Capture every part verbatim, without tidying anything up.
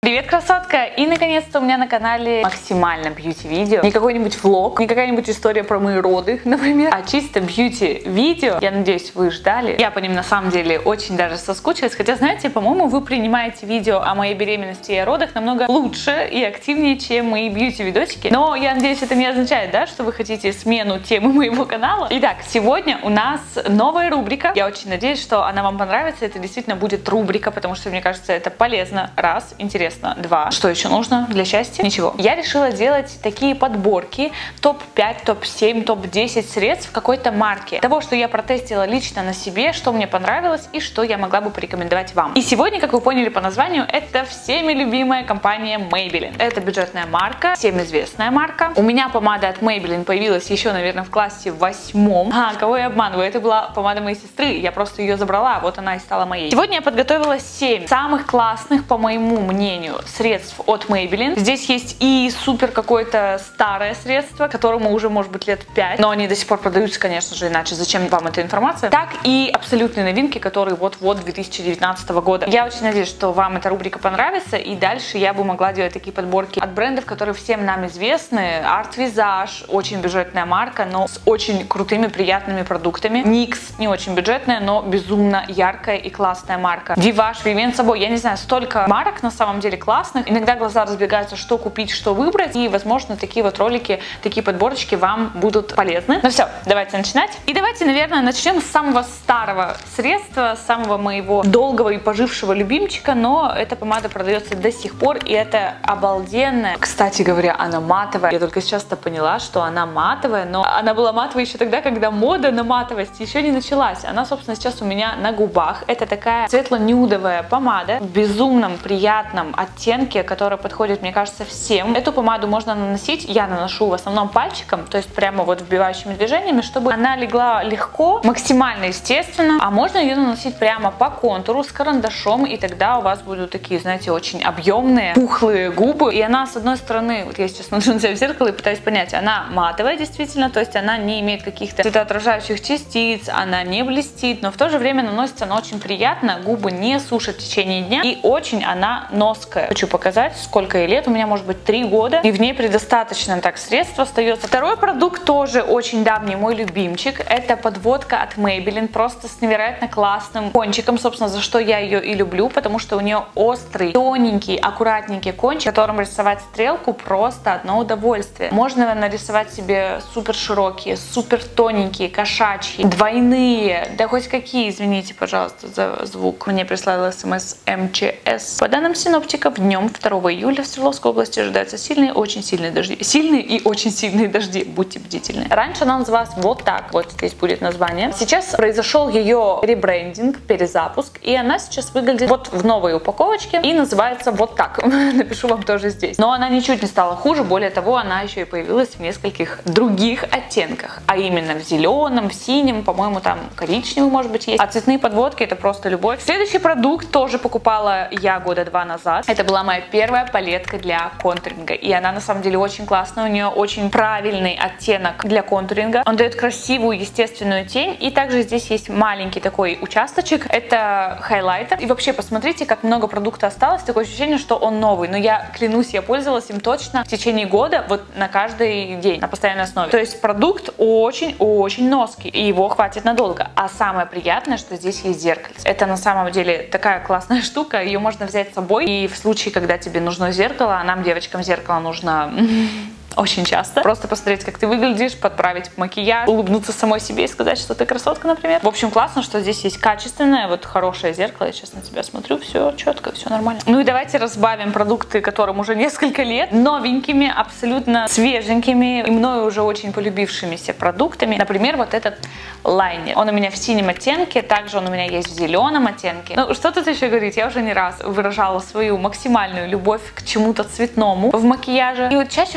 Привет, красотка! И наконец-то у меня на канале максимально бьюти-видео. Не какой-нибудь влог, не какая-нибудь история про мои роды, например, а чисто бьюти-видео. Я надеюсь, вы ждали. Я по ним на самом деле очень даже соскучилась. Хотя, знаете, по-моему, вы принимаете видео о моей беременности и о родах намного лучше и активнее, чем мои бьюти-видосики. Но я надеюсь, это не означает, да, что вы хотите смену темы моего канала. Итак, сегодня у нас новая рубрика. Я очень надеюсь, что она вам понравится. Это действительно будет рубрика, потому что, мне кажется, это полезно. Раз, интересно. Два. Что еще нужно для счастья? Ничего. Я решила делать такие подборки топ пять, топ семь, топ десять средств какой-то марки. Того, что я протестила лично на себе, что мне понравилось и что я могла бы порекомендовать вам. И сегодня, как вы поняли по названию, это всеми любимая компания Maybelline. Это бюджетная марка, всем известная марка. У меня помада от Maybelline появилась еще, наверное, в классе восьмом. А, кого я обманываю? Это была помада моей сестры. Я просто ее забрала, вот она и стала моей. Сегодня я подготовила семь самых классных, по моему мнению, средств от Maybelline. Здесь есть и супер какое-то старое средство, которому уже может быть лет пять, но они до сих пор продаются, конечно же, иначе зачем вам эта информация. Так и абсолютные новинки, которые вот-вот две тысячи девятнадцатого года. Я очень надеюсь, что вам эта рубрика понравится, и дальше я бы могла делать такие подборки от брендов, которые всем нам известны. Art Visage, очень бюджетная марка, но с очень крутыми, приятными продуктами. никс, не очень бюджетная, но безумно яркая и классная марка. Vivage, Vivien Sabo, я не знаю, столько марок на самом деле классных. Иногда глаза разбегаются, что купить, что выбрать. И, возможно, такие вот ролики, такие подборочки вам будут полезны. Ну все, давайте начинать. И давайте, наверное, начнем с самого старого средства, самого моего долгого и пожившего любимчика. Но эта помада продается до сих пор, и это обалденная. Кстати говоря, она матовая. Я только сейчас-то поняла, что она матовая, но она была матовая еще тогда, когда мода на матовость еще не началась. Она, собственно, сейчас у меня на губах. Это такая светло-нюдовая помада в безумном, приятном оттенке, который подходит, мне кажется, всем. Эту помаду можно наносить, я наношу в основном пальчиком, то есть прямо вот вбивающими движениями, чтобы она легла легко, максимально естественно, а можно ее наносить прямо по контуру с карандашом, и тогда у вас будут такие, знаете, очень объемные, пухлые губы. И она, с одной стороны, вот я сейчас смотрю на себя в зеркало и пытаюсь понять, она матовая действительно, то есть она не имеет каких-то цветоотражающих частиц, она не блестит, но в то же время наносится она очень приятно, губы не сушат в течение дня, и очень она ноская. Хочу показать, сколько ей лет, у меня может быть три года, и в ней предостаточно так средств остается. Второй продукт тоже очень давний, мой любимчик, это подводка от Maybelline, просто с невероятно классным кончиком, собственно, за что я ее и люблю, потому что у нее острый, тоненький, аккуратненький кончик, которым рисовать стрелку просто одно удовольствие. Можно нарисовать себе супер широкие, супер тоненькие, кошачьи, двойные, да хоть какие, извините, пожалуйста, за звук. Мне прислала смс эм че эс. По данным синоптиков, днем второго июля в Свердловской области ожидаются сильные, очень сильные дожди. Сильные и очень сильные дожди, будьте бдительны. Раньше она называлась вот так, вот здесь будет название. Сейчас произошел ее ребрендинг, перезапуск, и она сейчас выглядит вот в новой упаковочке и называется вот так. Напишу вам тоже здесь. Но она ничуть не стала хуже, более того, она еще и появилась в нескольких других оттенках, а именно в зеленом, в синем, по-моему, там коричневый, может быть, есть. А цветные подводки — это просто любовь. Следующий продукт тоже покупала я года два назад. Это была моя первая палетка для контуринга, и она на самом деле очень классная, у нее очень правильный оттенок для контуринга. Он дает красивую естественную тень, и также здесь есть маленький такой участочек, это хайлайтер. И вообще посмотрите, как много продукта осталось, такое ощущение, что он новый, но я клянусь, я пользовалась им точно в течение года, вот на каждый день, на постоянной основе. То есть продукт очень-очень ноский, и его хватит надолго. А самое приятное, что здесь есть зеркальце. Это на самом деле такая классная штука, ее можно взять с собой, и в случае, когда тебе нужно зеркало, а нам, девочкам, зеркало нужно очень часто. Просто посмотреть, как ты выглядишь, подправить макияж, улыбнуться самой себе и сказать, что ты красотка, например. В общем, классно, что здесь есть качественное, вот хорошее зеркало. Я сейчас на тебя смотрю, все четко, все нормально. Ну и давайте разбавим продукты, которым уже несколько лет, новенькими, абсолютно свеженькими и мною уже очень полюбившимися продуктами. Например, вот этот лайнер. Он у меня в синем оттенке, также он у меня есть в зеленом оттенке. Ну, что тут еще говорить? Я уже не раз выражала свою максимальную любовь к чему-то цветному в макияже. И вот чаще всего я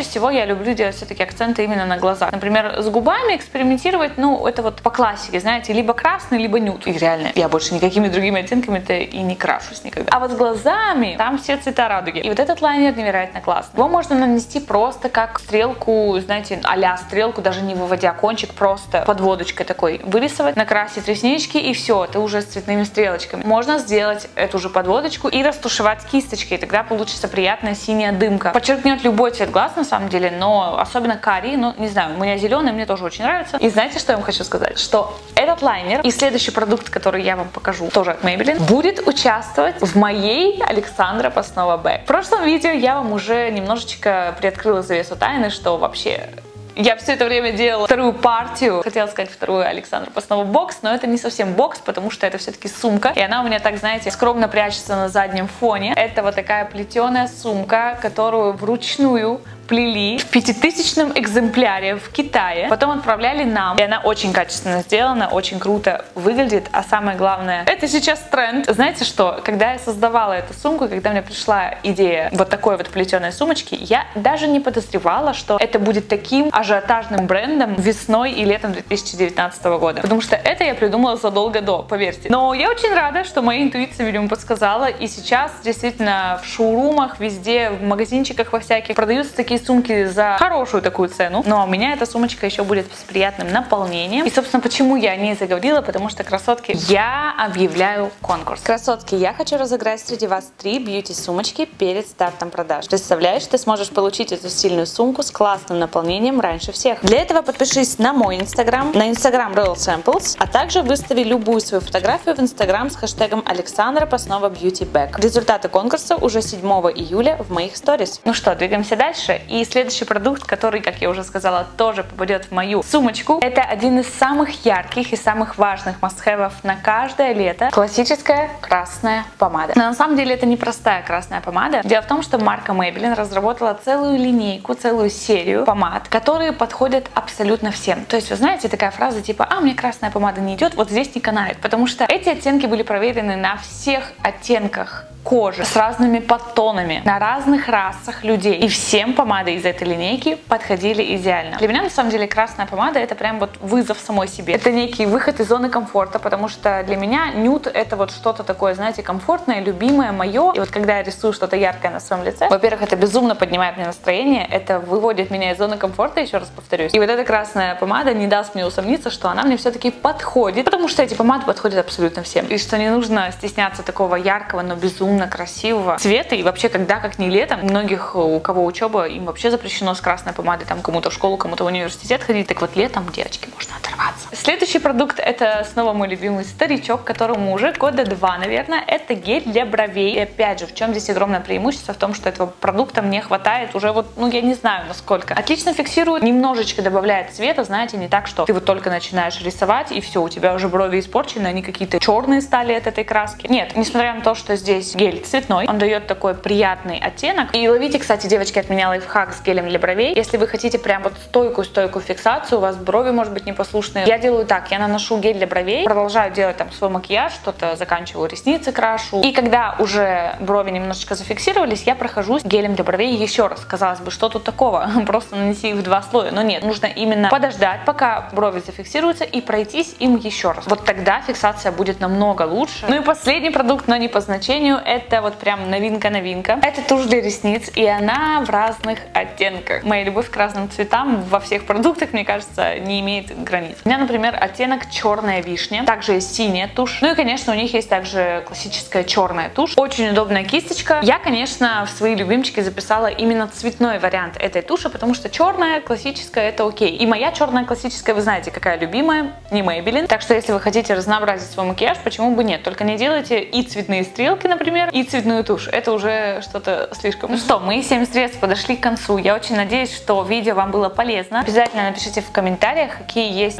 люблю делать все-таки акценты именно на глазах. Например, с губами экспериментировать, ну, это вот по классике, знаете, либо красный, либо нюд. И реально, я больше никакими другими оттенками-то и не крашусь никогда. А вот с глазами, там все цвета радуги. И вот этот лайнер невероятно классный. Его можно нанести просто как стрелку, знаете, а-ля стрелку, даже не выводя кончик, просто подводочкой такой вырисовать, накрасить реснички, и все, ты уже с цветными стрелочками. Можно сделать эту же подводочку и растушевать кисточкой, и тогда получится приятная синяя дымка. Подчеркнет любой цвет глаз на самом деле, но особенно карий, ну не знаю, у меня зеленый, мне тоже очень нравится. И знаете, что я вам хочу сказать? Что этот лайнер и следующий продукт, который я вам покажу, тоже от Maybelline, будет участвовать в моей Александра Паснова Бэк. В прошлом видео я вам уже немножечко приоткрыла завесу тайны, что вообще я все это время делала вторую партию, хотела сказать вторую Александра Паснова бокс, но это не совсем бокс, потому что это все-таки сумка, и она у меня так, знаете, скромно прячется на заднем фоне. Это вот такая плетеная сумка, которую вручную плели в пятитысячном экземпляре в Китае, потом отправляли нам, и она очень качественно сделана, очень круто выглядит, а самое главное, это сейчас тренд. Знаете что, когда я создавала эту сумку, когда мне пришла идея вот такой вот плетеной сумочки, я даже не подозревала, что это будет таким ажиотажным брендом весной и летом две тысячи девятнадцатого года, потому что это я придумала задолго до, поверьте. Но я очень рада, что моя интуиция, видимо, подсказала, и сейчас действительно в шоурумах, везде, в магазинчиках во всяких продаются такие сумки за хорошую такую цену. Но у меня эта сумочка еще будет с приятным наполнением. И, собственно, почему я о ней заговорила? Потому что, красотки, я объявляю конкурс. Красотки, я хочу разыграть среди вас три бьюти-сумочки перед стартом продаж. Представляешь, ты сможешь получить эту стильную сумку с классным наполнением раньше всех. Для этого подпишись на мой инстаграм, на инстаграм Royal Samples, а также выстави любую свою фотографию в инстаграм с хэштегом Александра Паснова Beauty Bag. Результаты конкурса уже седьмого июля в моих сторис. Ну что, двигаемся дальше. И следующий продукт, который, как я уже сказала, тоже попадет в мою сумочку, это один из самых ярких и самых важных must-have'ов на каждое лето. Классическая красная помада. Но на самом деле это не простая красная помада. Дело в том, что марка Maybelline разработала целую линейку, целую серию помад, которые подходят абсолютно всем. То есть, вы знаете, такая фраза типа «А, мне красная помада не идет», вот здесь не канает, потому что эти оттенки были проверены на всех оттенках кожи, с разными подтонами, на разных расах людей. И всем помады из этой линейки подходили идеально. Для меня, на самом деле, красная помада — это прям вот вызов самой себе. Это некий выход из зоны комфорта, потому что для меня нюд — это вот что-то такое, знаете, комфортное, любимое, мое. И вот когда я рисую что-то яркое на своем лице, во-первых, это безумно поднимает мне настроение, это выводит меня из зоны комфорта, еще раз повторюсь. И вот эта красная помада не даст мне усомниться, что она мне все-таки подходит, потому что эти помады подходят абсолютно всем. И что не нужно стесняться такого яркого, но безумно красивого цвета. И вообще, когда как не летом, многих, у кого учеба, им вообще запрещено с красной помадой там кому-то в школу, кому-то в университет ходить. Так вот, летом, девочки, можно оторваться. Следующий продукт — это снова мой любимый старичок, которому уже года два, наверное. Это гель для бровей. И опять же, в чем здесь огромное преимущество? В том, что этого продукта мне хватает уже вот, ну, я не знаю насколько. Отлично фиксирует, немножечко добавляет цвета, знаете, не так, что ты вот только начинаешь рисовать, и все, у тебя уже брови испорчены, они какие-то черные стали от этой краски. Нет, несмотря на то, что здесь гель цветной, он дает такой приятный оттенок. И ловите, кстати, девочки, от меня лайфхак с гелем для бровей. Если вы хотите прям вот стойкую-стойкую фиксацию, у вас брови, может быть, непослушные, я делаю так: я наношу гель для бровей, продолжаю делать там свой макияж, что-то заканчиваю, ресницы крашу. И когда уже брови немножечко зафиксировались, я прохожусь гелем для бровей еще раз. Казалось бы, что тут такого? Просто нанеси их в два слоя. Но нет, нужно именно подождать, пока брови зафиксируются, и пройтись им еще раз. Вот тогда фиксация будет намного лучше. Ну и последний продукт, но не по значению, это вот прям новинка-новинка. Это тушь для ресниц, и она в разных оттенках. Моя любовь к разным цветам во всех продуктах, мне кажется, не имеет границ. У меня, например, оттенок черная вишня, также есть синяя тушь. Ну и, конечно, у них есть также классическая черная тушь. Очень удобная кисточка. Я, конечно, в свои любимчики записала именно цветной вариант этой туши, потому что черная классическая — это окей. И моя черная классическая, вы знаете, какая любимая, не Maybelline. Так что, если вы хотите разнообразить свой макияж, почему бы нет? Только не делайте и цветные стрелки, например, и цветную тушь. Это уже что-то слишком. Ну что, мы семь средств подошли к концу. Я очень надеюсь, что видео вам было полезно. Обязательно напишите в комментариях, какие есть любимчики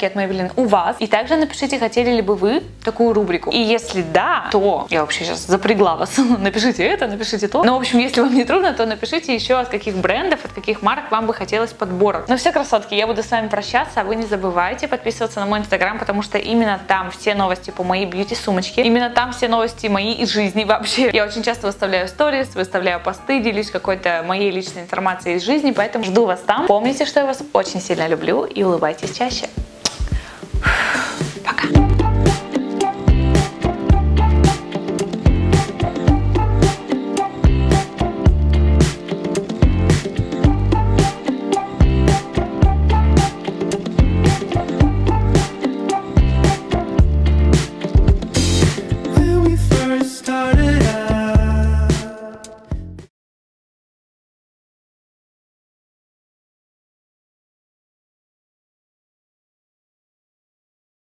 от Maybelline у вас. И также напишите, хотели ли бы вы такую рубрику. И если да, то я вообще сейчас запрягла вас. Напишите это, напишите то. Но, в общем, если вам не трудно, то напишите еще, от каких брендов, от каких марок вам бы хотелось подборок. Ну все, красотки, я буду с вами прощаться, а вы не забывайте подписываться на мой инстаграм, потому что именно там все новости по моей бьюти-сумочке, именно там все новости моей и жизни вообще. Я очень часто выставляю сторис, выставляю посты, делюсь какой-то моей личной информацией из жизни, поэтому жду вас там. Помните, что я вас очень сильно люблю, и улыбайтесь чаще.